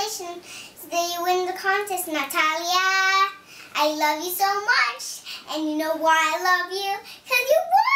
congratulations that you win the contest, Natalia. I love you so much. And you know why I love you? Because you won!